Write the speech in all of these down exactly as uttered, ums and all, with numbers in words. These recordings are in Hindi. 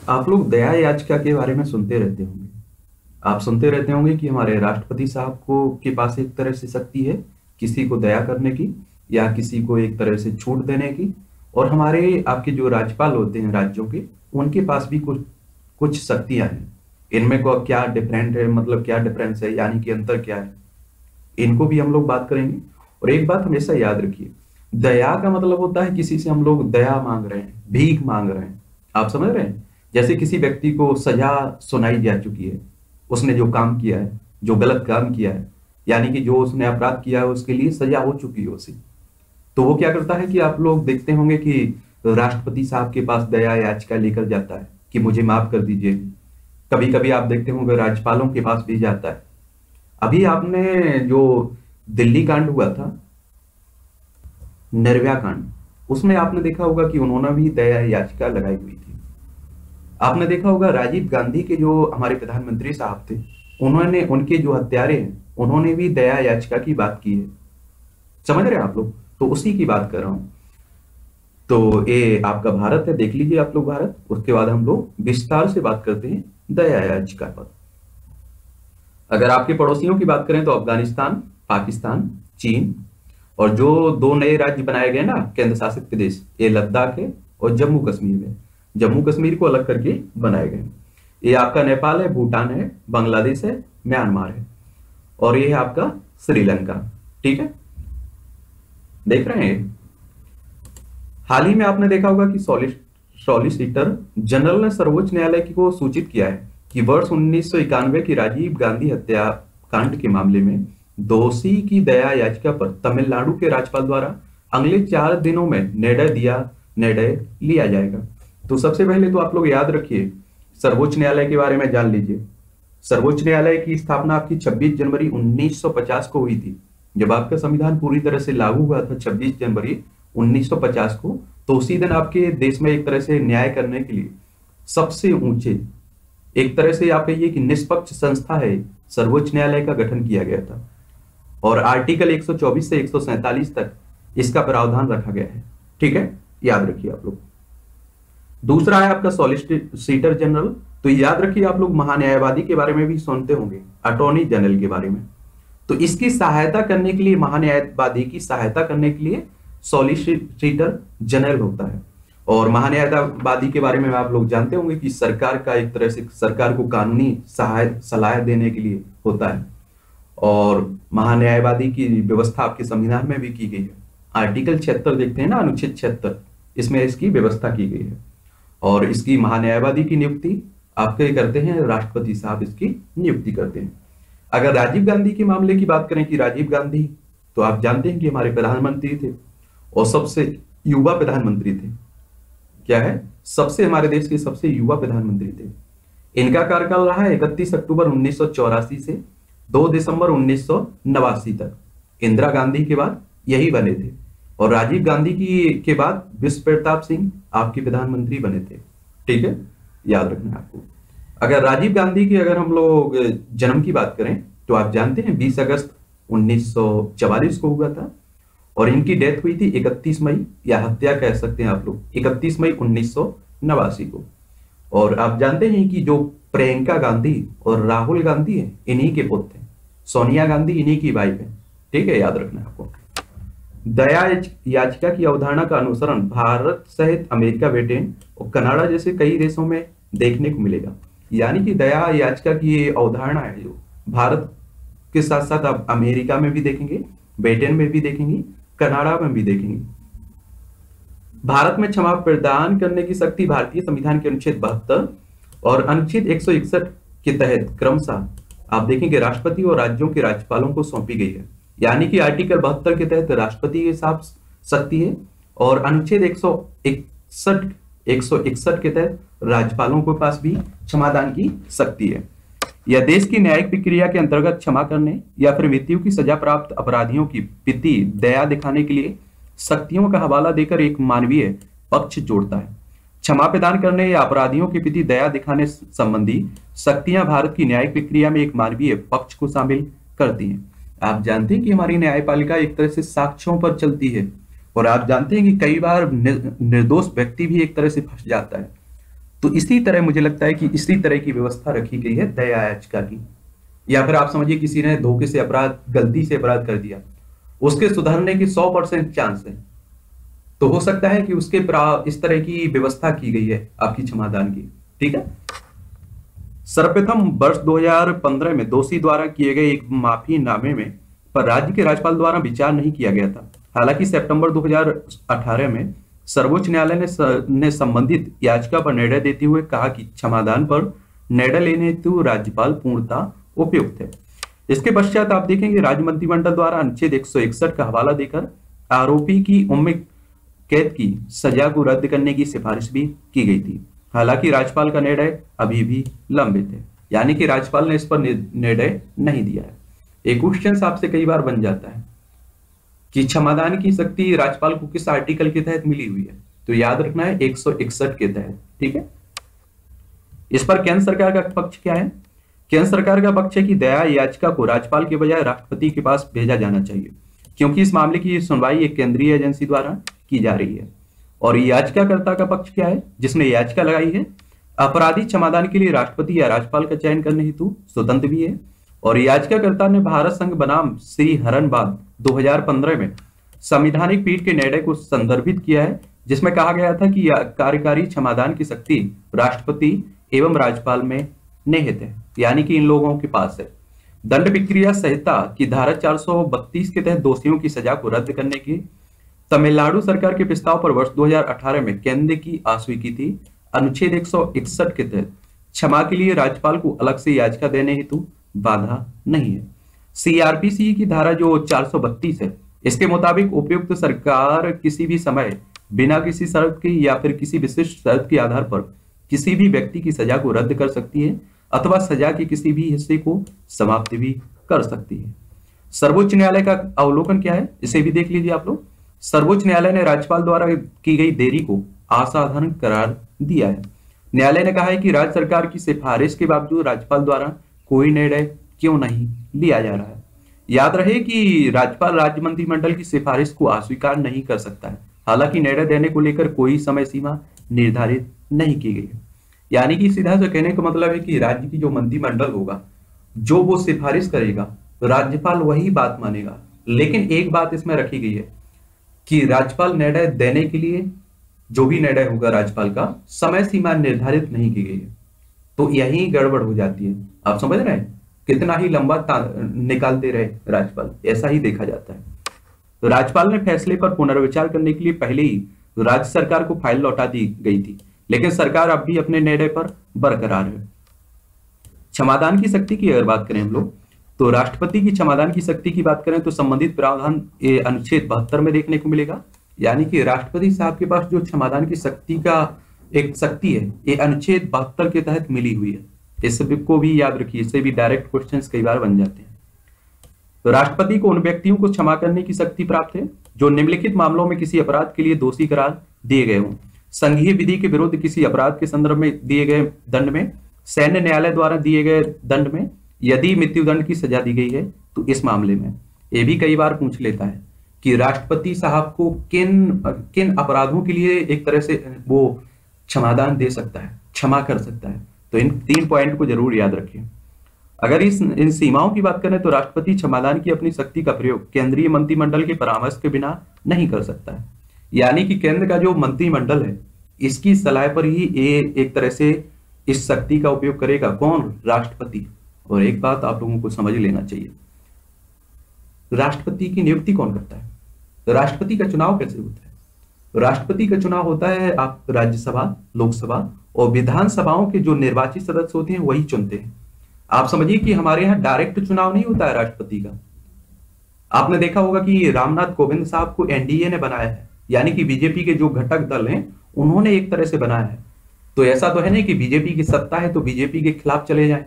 आप लोग दया याचिका के बारे में सुनते रहते होंगे। आप सुनते रहते होंगे कि हमारे राष्ट्रपति साहब को के पास एक तरह से शक्ति है किसी को दया करने की या किसी को एक तरह से छूट देने की। और हमारे आपके जो राज्यपाल होते हैं राज्यों के, उनके पास भी कुछ कुछ शक्तियां हैं। इनमें को क्या डिफरेंट है, मतलब क्या डिफरेंस है, यानी कि अंतर क्या है, इनको भी हम लोग बात करेंगे। और एक बात हमेशा याद रखिए, दया का मतलब होता है किसी से हम लोग दया मांग रहे हैं, भीख मांग रहे हैं। आप समझ रहे हैं? जैसे किसी व्यक्ति को सजा सुनाई जा चुकी है, उसने जो काम किया है, जो गलत काम किया है, यानी कि जो उसने अपराध किया है उसके लिए सजा हो चुकी है उसे। तो वो क्या करता है कि आप लोग देखते होंगे कि राष्ट्रपति साहब के पास दया याचिका लेकर जाता है कि मुझे माफ कर दीजिए। कभी कभी आप देखते होंगे राज्यपालों के पास भी जाता है। अभी आपने जो दिल्ली कांड हुआ था, निर्भया कांड, उसमें आपने देखा होगा कि उन्होंने भी दया याचिका लगाई हुई थी। आपने देखा होगा राजीव गांधी के जो हमारे प्रधानमंत्री साहब थे, उन्होंने उनके जो हत्यारे हैं उन्होंने भी दया याचिका की बात की है। समझ रहे हैं आप लोग? तो उसी की बात कर रहा हूं। तो ये आपका भारत है, देख लीजिए आप लोग भारत। उसके बाद हम लोग विस्तार से बात करते हैं दया याचिका पर। अगर आपके पड़ोसियों की बात करें तो अफगानिस्तान, पाकिस्तान, चीन, और जो दो नए राज्य बनाए गए ना केंद्र शासित प्रदेश, ये लद्दाख है और जम्मू कश्मीर में। जम्मू कश्मीर को अलग करके बनाए गए। ये आपका नेपाल है, भूटान है, बांग्लादेश है, म्यांमार है, और ये है आपका श्रीलंका। ठीक है, देख रहे हैं? हाल ही में आपने देखा होगा कि सॉलिसिटर जनरल ने सर्वोच्च न्यायालय को सूचित किया है कि वर्ष उन्नीस सौ इक्यानवे की राजीव गांधी हत्याकांड के मामले में दोषी की दया याचिका पर तमिलनाडु के राज्यपाल द्वारा अगले चार दिनों में निर्णय दिया निर्णय लिया जाएगा। तो सबसे पहले तो आप लोग याद रखिए, सर्वोच्च न्यायालय के बारे में जान लीजिए। सर्वोच्च न्यायालय की स्थापना आपकी छब्बीस जनवरी उन्नीस सौ पचास को हुई थी। जब आपका संविधान पूरी तरह से लागू हुआ था छब्बीस जनवरी उन्नीस सौ पचास को, तो उसी दिन आपके देश में एक तरह से न्याय करने के लिए सबसे ऊंचे, एक तरह से आप कहिए कि निष्पक्ष संस्था है, सर्वोच्च न्यायालय का गठन किया गया था। और आर्टिकल एक सौ चौबीस से एक सौ सैंतालीस तक इसका प्रावधान रखा गया है। ठीक है, याद रखिए आप लोग। दूसरा है आपका सॉलिसिटर जनरल। तो याद रखिए आप लोग, महान्यायवादी के बारे में भी सुनते होंगे, अटॉर्नी जनरल के बारे में। तो इसकी सहायता करने के लिए, महान्यायवादी की सहायता करने के लिए सॉलिसिटर जनरल होता है। और महान्यायवादी के बारे में आप लोग जानते होंगे कि सरकार का एक तरह से सरकार को कानूनी सहाय सलाह देने के लिए होता है। और महान्यायवादी की व्यवस्था आपके संविधान में भी की गई है। आर्टिकल छिहत्तर देखते हैं ना, अनुच्छेद छिहत्तर, इसमें इसकी व्यवस्था की गई है। और इसकी महान्यायवादी की नियुक्ति आपके करते हैं राष्ट्रपति साहब, इसकी नियुक्ति करते हैं। अगर राजीव गांधी के मामले की बात करें कि राजीव गांधी, तो आप जानते हैं कि हमारे प्रधानमंत्री थे और सबसे युवा प्रधानमंत्री थे। क्या है? सबसे, हमारे देश के सबसे युवा प्रधानमंत्री थे। इनका कार्यकाल रहा इकतीस अक्टूबर उन्नीस सौ चौरासी से दो दिसंबर उन्नीस सौ नवासी तक। इंदिरा गांधी के बाद यही बने थे। और राजीव गांधी की के बाद विश्व प्रताप सिंह आपके प्रधानमंत्री बने थे। ठीक है, याद रखना आपको। अगर राजीव गांधी की अगर हम लोग जन्म की बात करें तो आप जानते हैं बीस अगस्त उन्नीस सौ चवालीस को हुआ था। और इनकी डेथ हुई थी इकतीस मई, या हत्या कह सकते हैं आप लोग, इकतीस मई उन्नीस सौ नवासी को। और आप जानते हैं कि जो प्रियंका गांधी और राहुल गांधी है, इन्हीं के पुत्र हैं। सोनिया गांधी इन्हीं की वाइफ है। ठीक है, याद रखना आपको। दया याचिका की अवधारणा का अनुसरण भारत सहित अमेरिका, ब्रिटेन और कनाडा जैसे कई देशों में देखने को मिलेगा। यानी कि दया याचिका की ये अवधारणा है जो भारत के साथ साथ आप अमेरिका में भी देखेंगे, ब्रिटेन में भी देखेंगे, कनाडा में भी देखेंगे। भारत में क्षमा प्रदान करने की शक्ति भारतीय संविधान के अनुच्छेद बहत्तर और अनुच्छेद एक सौ इकसठ के तहत क्रमशः आप देखेंगे राष्ट्रपति और राज्यों के राज्यपालों को सौंपी गई है। यानी कि आर्टिकल बहत्तर के तहत राष्ट्रपति के साथ शक्ति है, और अनुच्छेद एक सौ इकसठ एक सौ इकसठ के तहत राज्यपालों के पास भी क्षमादान की शक्ति है। यह देश की न्यायिक प्रक्रिया के अंतर्गत क्षमा करने या फिर मृत्यु की सजा प्राप्त अपराधियों की प्रति दया दिखाने के लिए शक्तियों का हवाला देकर एक मानवीय पक्ष जोड़ता है। क्षमा प्रदान करने या अपराधियों के प्रति दया दिखाने संबंधी शक्तियां भारत की न्यायिक प्रक्रिया में एक मानवीय पक्ष को शामिल करती हैं। आप जानते हैं कि हमारी न्यायपालिका एक तरह से साक्ष्यों पर चलती है, और आप जानते हैं कि कई बार निर्दोष व्यक्ति भी एक तरह से फंस जाता है। तो इसी तरह मुझे लगता है कि इसी तरह की व्यवस्था रखी गई है दया याचिका की। या फिर आप समझिए किसी ने धोखे से अपराध, गलती से अपराध कर दिया, उसके सुधरने की सौ परसेंट चांस है, तो हो सकता है कि उसके इस तरह की व्यवस्था की गई है आपकी क्षमादान की। ठीक है। सर्वप्रथम वर्ष दो हज़ार पंद्रह में दोषी द्वारा किए गए एक माफी नामे में पर राज्य के राज्यपाल द्वारा विचार नहीं किया गया था। हालांकि सितंबर दो हज़ार अठारह में सर्वोच्च न्यायालय ने स, ने संबंधित याचिका पर निर्णय देते हुए कहा कि क्षमादान पर निर्णय लेने हेतु राज्यपाल पूर्णतः उपयुक्त है। इसके पश्चात आप देखेंगे राज्य मंत्रिमंडल द्वारा अनुच्छेद एक सौ इकसठ का हवाला देकर आरोपी की उम्र कैद की सजा को रद्द करने की सिफारिश भी की गई थी। हालांकि राज्यपाल का निर्णय अभी भी लंबित है, यानी कि राज्यपाल ने इस पर निर्णय नहीं दिया है। एक क्वेश्चन आपसे कई बार बन जाता है कि क्षमादान की शक्ति राज्यपाल को किस आर्टिकल के तहत मिली हुई है, तो याद रखना है एक सौ इकसठ के तहत। ठीक है। इस पर केंद्र सरकार का पक्ष क्या है? केंद्र सरकार का पक्ष है कि दया याचिका को राज्यपाल के बजाय राष्ट्रपति के पास भेजा जाना चाहिए, क्योंकि इस मामले की सुनवाई एक केंद्रीय एजेंसी द्वारा की जा रही है। और याचिकाकर्ता का पक्ष क्या है? जिसने याचिका लगाई है अपराधी क्षमादान के लिए राष्ट्रपति या राज्यपाल का चयन करने हेतु स्वतंत्र भी है। और याचिकाकर्ता ने भारत संघ बनाम श्री हरणबाद दो हज़ार पंद्रह में संवैधानिक पीठ के निर्णय को संदर्भित किया है, जिसमें कहा गया था कि कार्यकारी क्षमादान की शक्ति राष्ट्रपति एवं राज्यपाल में निहित है, यानी कि इन लोगों के पास है। दंड प्रक्रिया संहिता की धारा चार सौ बत्तीस के तहत दोषियों की सजा को रद्द करने की तमिलनाडु सरकार के प्रस्ताव पर वर्ष दो हज़ार अठारह में केंद्र की अस्वीकृति अनुच्छेद एक सौ इकसठ के तहत क्षमा के लिए राज्यपाल को अलग से याचिका देने हेतु बाधा नहीं है। सीआरपीसी की धारा जो चार सौ बत्तीस है, इसके मुताबिक उपयुक्त सरकार किसी भी समय बिना किसी शर्त की या फिर किसी विशिष्ट शर्त के आधार पर किसी भी व्यक्ति की सजा को रद्द कर सकती है अथवा सजा के किसी भी हिस्से को समाप्त भी कर सकती है। सर्वोच्च न्यायालय का अवलोकन क्या है, इसे भी देख लीजिए आप लोग। सर्वोच्च न्यायालय ने राज्यपाल द्वारा की गई देरी को असाधारण करार दिया है। न्यायालय ने कहा है कि राज्य सरकार की सिफारिश के बावजूद राज्यपाल द्वारा कोई निर्णय क्यों नहीं लिया जा रहा है। याद रहे कि राज्यपाल राज्य मंत्रिमंडल की सिफारिश को अस्वीकार नहीं कर सकता है, हालांकि निर्णय देने को लेकर कोई समय सीमा निर्धारित नहीं की गई है। यानी कि सीधा से कहने का मतलब है कि राज्य की जो मंत्रिमंडल होगा, जो वो सिफारिश करेगा, राज्यपाल वही बात मानेगा। लेकिन एक बात इसमें रखी गई है कि राज्यपाल निर्णय देने के लिए जो भी निर्णय होगा राज्यपाल का, समय सीमा निर्धारित नहीं की गई है। तो यही गड़बड़ हो जाती है। आप समझ रहे हैं, कितना ही लंबा निकालते रहे राज्यपाल, ऐसा ही देखा जाता है। तो राज्यपाल ने फैसले पर पुनर्विचार करने के लिए पहले ही राज्य सरकार को फाइल लौटा दी गई थी, लेकिन सरकार अब भी अपने निर्णय पर बरकरार है। क्षमादान की शक्ति की अगर बात करें हम लोग, तो राष्ट्रपति की क्षमादान की शक्ति की बात करें तो संबंधित प्रावधान अनुच्छेद बहत्तर में देखने को मिलेगा। यानी कि राष्ट्रपति साहब के पास जो क्षमादान की शक्ति का एक शक्ति है, ये अनुच्छेद बहत्तर के तहत मिली हुई है। इस को भी याद रखिए, इससे भी डायरेक्ट क्वेश्चंस कई बार बन जाते हैं। तो राष्ट्रपति को उन व्यक्तियों को क्षमा करने की शक्ति प्राप्त है जो निम्नलिखित मामलों में किसी अपराध के लिए दोषी करार दिए गए हों: संघीय विधि के विरुद्ध किसी अपराध के संदर्भ में दिए गए दंड में, सैन्य न्यायालय द्वारा दिए गए दंड में, यदि मृत्युदंड की सजा दी गई है तो इस मामले में। ये भी कई बार पूछ लेता है कि राष्ट्रपति साहब को किन किन अपराधों के लिए एक तरह से वो क्षमादान दे सकता है, क्षमा कर सकता है। तो इन तीन पॉइंट को जरूर याद रखें। अगर इस इन सीमाओं की बात करें तो राष्ट्रपति क्षमादान की अपनी शक्ति का प्रयोग केंद्रीय मंत्रिमंडल के परामर्श के बिना नहीं कर सकता है। यानी कि केंद्र का जो मंत्रिमंडल है, इसकी सलाह पर ही ये एक तरह से इस शक्ति का उपयोग करेगा। कौन? राष्ट्रपति। और एक बात आप लोगों को समझ लेना चाहिए, राष्ट्रपति की नियुक्ति कौन करता है? राष्ट्रपति का चुनाव कैसे होता है? राष्ट्रपति का चुनाव होता है आप राज्यसभा, लोकसभा और विधानसभाओं के जो निर्वाचित सदस्य होते हैं वही चुनते हैं। आप समझिए कि हमारे यहाँ डायरेक्ट चुनाव नहीं होता है राष्ट्रपति का। आपने देखा होगा कि रामनाथ कोविंद साहब को एनडीए ने बनाया है, यानी कि बीजेपी के जो घटक दल हैं उन्होंने एक तरह से बनाया है। तो ऐसा तो है नहीं कि बीजेपी की सत्ता है तो बीजेपी के खिलाफ चले जाए।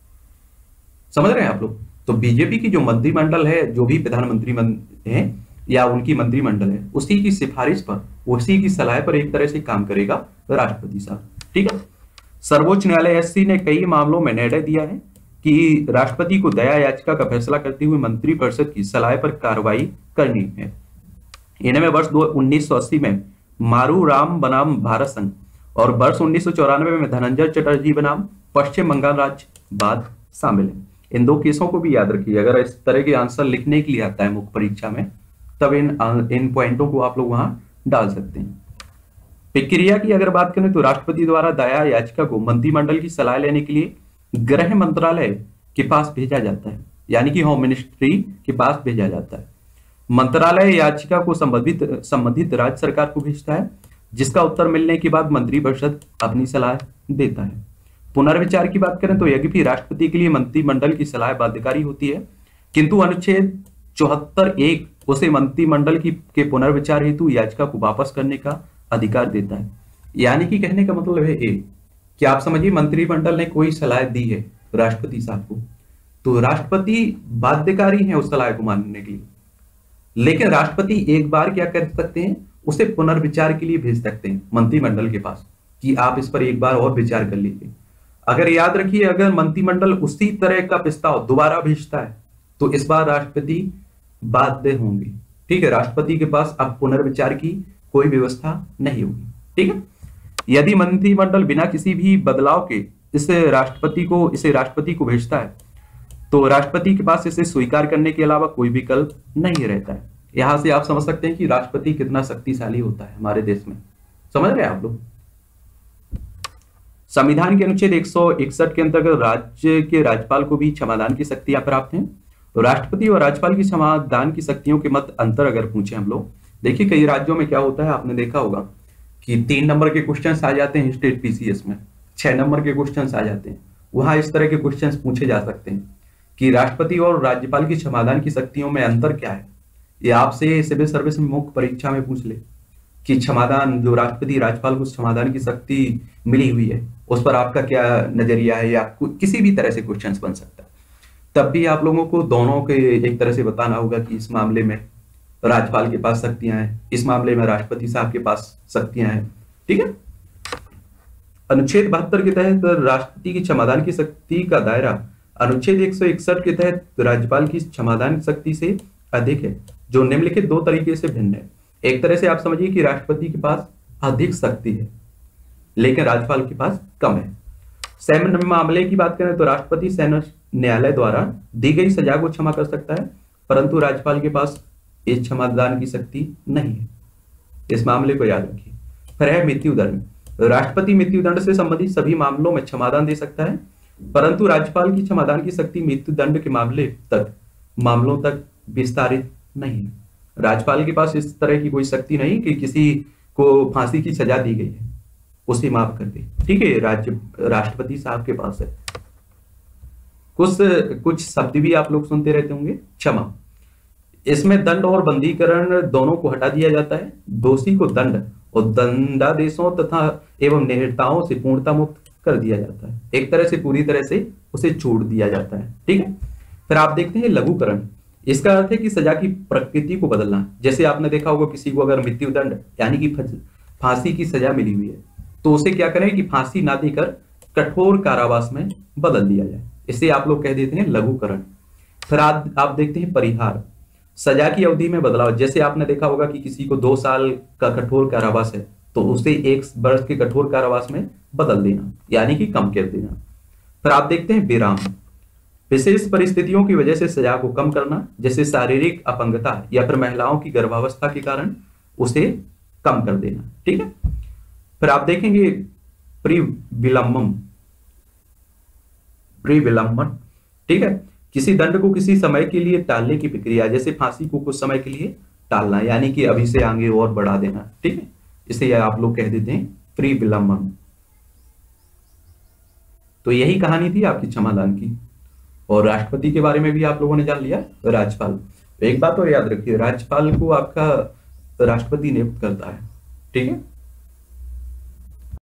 समझ रहे हैं आप लोग? तो बीजेपी की जो मंत्रिमंडल है, जो भी प्रधानमंत्री है या उनकी मंत्रिमंडल है, उसी की सिफारिश पर, उसी की सलाह पर एक तरह से काम करेगा राष्ट्रपति साहब। ठीक है। सर्वोच्च न्यायालय एससी ने कई मामलों में निर्णय दिया है कि राष्ट्रपति को दया याचिका का फैसला करते हुए मंत्रिपरिषद की सलाह पर कार्रवाई करनी है। इनमें वर्ष उन्नीस सौ अस्सी में मारू राम बनाम भारत संघ और वर्ष उन्नीस सौ चौरानवे में धनंजय चटर्जी बनाम पश्चिम बंगाल राज्य बाद शामिल है। इन दो केसों को भी याद रखिए। अगर इस तरह के आंसर लिखने के लिए आता है मुख्य परीक्षा में, तब इन इन पॉइंटों को आप लोग वहां डाल सकते हैं। प्रक्रिया की अगर बात करें तो राष्ट्रपति द्वारा दायर याचिका को मंत्रिमंडल की सलाह लेने के लिए गृह मंत्रालय के पास भेजा जाता है, यानी कि होम मिनिस्ट्री के पास भेजा जाता है। मंत्रालय याचिका को संबंधित संबंधित राज्य सरकार को भेजता है, जिसका उत्तर मिलने के बाद मंत्रिपरिषद अपनी सलाह देता है। पुनर्विचार की बात करें तो यद्यपि राष्ट्रपति के लिए मंत्रिमंडल की सलाह बाध्यकारी होती है, किंतु अनुच्छेद चौहत्तर एक उसे मंत्रिमंडल की के पुनर्विचार हेतु याचिका को वापस करने का अधिकार देता है। यानी कि कहने का मतलब है ये कि आप समझिए मंत्रिमंडल ने कोई सलाह दी है राष्ट्रपति साहब को, तो राष्ट्रपति बाध्यकारी है उस सलाह को मानने के लिए, लेकिन राष्ट्रपति एक बार क्या कर सकते हैं, उसे पुनर्विचार के लिए भेज सकते हैं मंत्रिमंडल के पास कि आप इस पर एक बार और विचार कर लीजिए। अगर याद रखिए, अगर मंत्रिमंडल उसी तरह का प्रस्ताव दोबारा भेजता है तो इस बार राष्ट्रपति बाध्य होंगे। ठीक है, राष्ट्रपति के पास अब पुनर्विचार की कोई व्यवस्था नहीं होगी। ठीक है, यदि मंत्रिमंडल बिना किसी भी बदलाव के इस राष्ट्रपति को इसे राष्ट्रपति को भेजता है तो राष्ट्रपति के पास इसे स्वीकार करने के अलावा कोई विकल्प नहीं रहता है। यहां से आप समझ सकते हैं कि राष्ट्रपति कितना शक्तिशाली होता है हमारे देश में। समझ रहे हैं आप लोग? संविधान के अनुच्छेद एक सौ इकसठ के अंतर्गत राज्य के राज्यपाल को भी क्षमादान की शक्तियां प्राप्त हैं। तो राष्ट्रपति और राज्यपाल की क्षमादान की शक्तियों के मत अंतर अगर पूछे हम लोग, देखिए कई राज्यों में क्या होता है, आपने देखा होगा कि तीन नंबर के क्वेश्चन आ जाते हैं स्टेट पीसीएस में, छह नंबर के क्वेश्चन आ जाते हैं, वहां इस तरह के क्वेश्चन पूछे जा सकते हैं कि राष्ट्रपति और राज्यपाल की क्षमादान की शक्तियों में अंतर क्या है। ये आपसे सिविल सर्विस में मुख्य परीक्षा में पूछ ले कि क्षमादान, जो राष्ट्रपति राज्यपाल को क्षमादान की शक्ति मिली हुई है, उस पर आपका क्या नजरिया है, या किसी भी तरह से क्वेश्चन बन सकता है। तब भी आप लोगों को दोनों के एक तरह से बताना होगा कि इस मामले में राज्यपाल के पास शक्तियां हैं, इस मामले में राष्ट्रपति साहब के पास शक्तियां हैं। ठीक है, अनुच्छेद बहत्तर के तहत राष्ट्रपति की क्षमादान की शक्ति का दायरा अनुच्छेद एक सौ इकसठ के तहत राज्यपाल की क्षमादान शक्ति से अधिक है, जो निम्नलिखित दो तरीके से भिन्न है। एक तरह से आप समझिए कि राष्ट्रपति के पास अधिक शक्ति है लेकिन राज्यपाल के पास कम है। सैन्य मामले की बात करें तो राष्ट्रपति सैन्य न्यायालय द्वारा दी गई सजा को क्षमा कर सकता है, परंतु राज्यपाल के पास इस क्षमादान की शक्ति नहीं है। इस मामले को याद रखिए। फिर है मृत्यु दंड। राष्ट्रपति मृत्यु दंड से संबंधित सभी मामलों में क्षमादान दे सकता है, परंतु राज्यपाल की क्षमादान की शक्ति मृत्यु दंड के मामले तक मामलों तक विस्तारित नहीं है। राज्यपाल के पास इस तरह की कोई शक्ति नहीं कि किसी को फांसी की सजा दी गई है उसे माफ कर दे। ठीक है, राज्य राष्ट्रपति साहब के पास है। कुछ कुछ शब्द भी आप लोग सुनते रहते होंगे, क्षमा। इसमें दंड और बंदीकरण दोनों को हटा दिया जाता है। दोषी को दंड और दंडादेशों तथा एवं निहर्ताओं से पूर्णता मुक्त कर दिया जाता है। एक तरह से पूरी तरह से उसे छोड़ दिया जाता है। ठीक है, फिर आप देखते हैं लघुकरण। इसका अर्थ है कि सजा की प्रकृति को बदलना। जैसे आपने देखा होगा किसी को अगर मृत्यु दंड यानी कि फांसी की सजा मिली हुई है तो उसे क्या करें कि फांसी ना देकर कठोर कारावास में बदल दिया जाए। इसे आप लोग कह देते हैं लघुकरण। फिर आप, आप देखते हैं परिहार। सजा की अवधि में बदलाव। जैसे आपने देखा होगा कि किसी को दो साल का कठोर कारावास है तो उसे एक वर्ष के कठोर कारावास में बदल देना, यानी कि कम कर देना। फिर आप देखते हैं विराम। विशेष परिस्थितियों की वजह से सजा को कम करना, जैसे शारीरिक अपंगता या फिर महिलाओं की गर्भावस्था के कारण उसे कम कर देना। ठीक है, फिर आप देखेंगे प्रीविलम्बम। प्रीविलंबन, ठीक है, किसी दंड को किसी समय के लिए टालने की प्रक्रिया, जैसे फांसी को कुछ समय के लिए टालना, यानी कि अभी से आगे और बढ़ा देना। ठीक है, इसे आप लोग कह देते हैं प्रीविलंबन। तो यही कहानी थी आपकी क्षमादान की। और राष्ट्रपति के बारे में भी आप लोगों ने जान लिया। राज्यपाल, एक बात और याद रखिए, राज्यपाल को आपका राष्ट्रपति नियुक्त करता है। ठीक है।